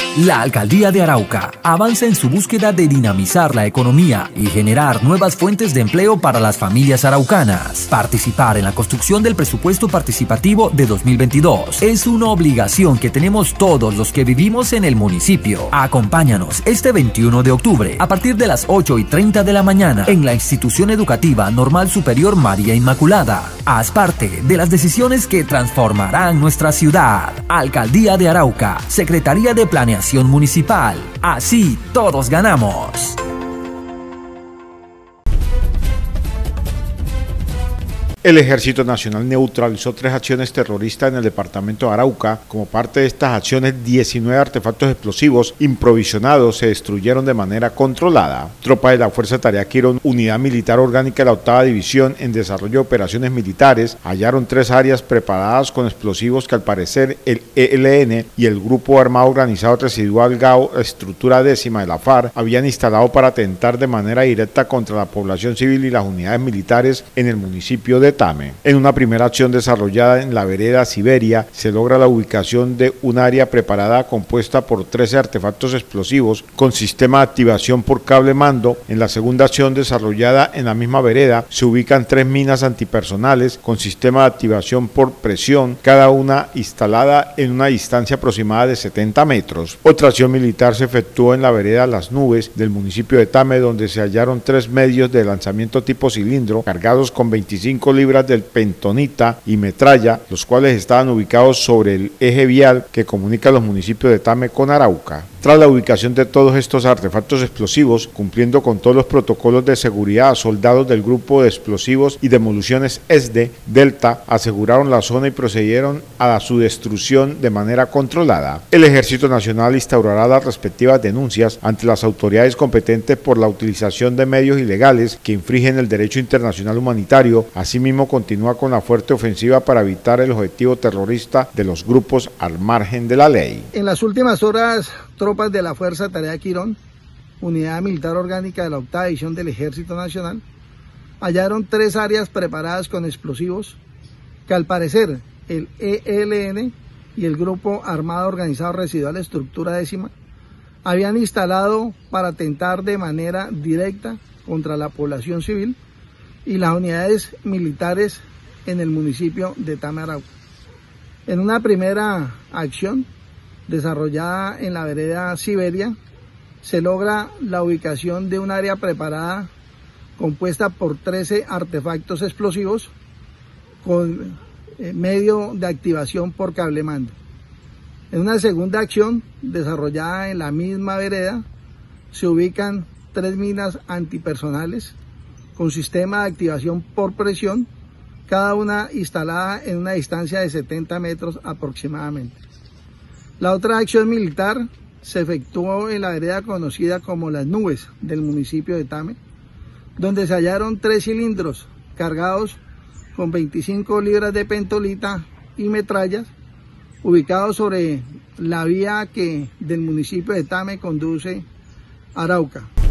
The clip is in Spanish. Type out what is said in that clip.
La Alcaldía de Arauca avanza en su búsqueda de dinamizar la economía y generar nuevas fuentes de empleo para las familias araucanas. Participar en la construcción del presupuesto participativo de 2022 es una obligación que tenemos todos los que vivimos en el municipio. Acompáñanos este 21 de octubre a partir de las 8:30 de la mañana en la Institución Educativa Normal Superior María Inmaculada. Haz parte de las decisiones que transformarán nuestra ciudad. Alcaldía de Arauca, Secretaría de Planeación Municipal. Así todos ganamos. El Ejército Nacional neutralizó 3 acciones terroristas en el departamento de Arauca. Como parte de estas acciones, 19 artefactos explosivos improvisionados se destruyeron de manera controlada. Tropas de la Fuerza Tarea Quirón, Unidad Militar Orgánica de la 8ª División, en desarrollo de operaciones militares, hallaron 3 áreas preparadas con explosivos que al parecer el ELN y el Grupo Armado Organizado Residual GAO, estructura décima de la FARC, habían instalado para atentar de manera directa contra la población civil y las unidades militares en el municipio de Tame. En una primera acción desarrollada en la vereda Siberia, se logra la ubicación de un área preparada compuesta por 13 artefactos explosivos con sistema de activación por cable mando. En la segunda acción desarrollada en la misma vereda, se ubican 3 minas antipersonales con sistema de activación por presión, cada una instalada en una distancia aproximada de 70 metros. Otra acción militar se efectuó en la vereda Las Nubes del municipio de Tame, donde se hallaron 3 medios de lanzamiento tipo cilindro cargados con 25 libras del pentonita y metralla, los cuales estaban ubicados sobre el eje vial que comunica los municipios de Tame con Arauca. Tras la ubicación de todos estos artefactos explosivos, cumpliendo con todos los protocolos de seguridad, soldados del Grupo de Explosivos y Demoliciones ESDE Delta aseguraron la zona y procedieron a su destrucción de manera controlada. El Ejército Nacional instaurará las respectivas denuncias ante las autoridades competentes por la utilización de medios ilegales que infringen el derecho internacional humanitario. Asimismo, continúa con la fuerte ofensiva para evitar el objetivo terrorista de los grupos al margen de la ley. En las últimas horas, tropas de la Fuerza Tarea Quirón, Unidad Militar Orgánica de la 8ª División del Ejército Nacional, hallaron 3 áreas preparadas con explosivos que al parecer el ELN y el Grupo Armado Organizado Residual Estructura Décima habían instalado para atentar de manera directa contra la población civil y las unidades militares en el municipio de Tame, Arauca. En una primera acción desarrollada en la vereda Siberia, se logra la ubicación de un área preparada compuesta por 13 artefactos explosivos con medio de activación por cable mando. En una segunda acción desarrollada en la misma vereda, se ubican 3 minas antipersonales con sistema de activación por presión, cada una instalada en una distancia de 70 metros aproximadamente. La otra acción militar se efectuó en la vereda conocida como Las Nubes del municipio de Tame, donde se hallaron 3 cilindros cargados con 25 libras de pentolita y metrallas, ubicados sobre la vía que del municipio de Tame conduce a Arauca.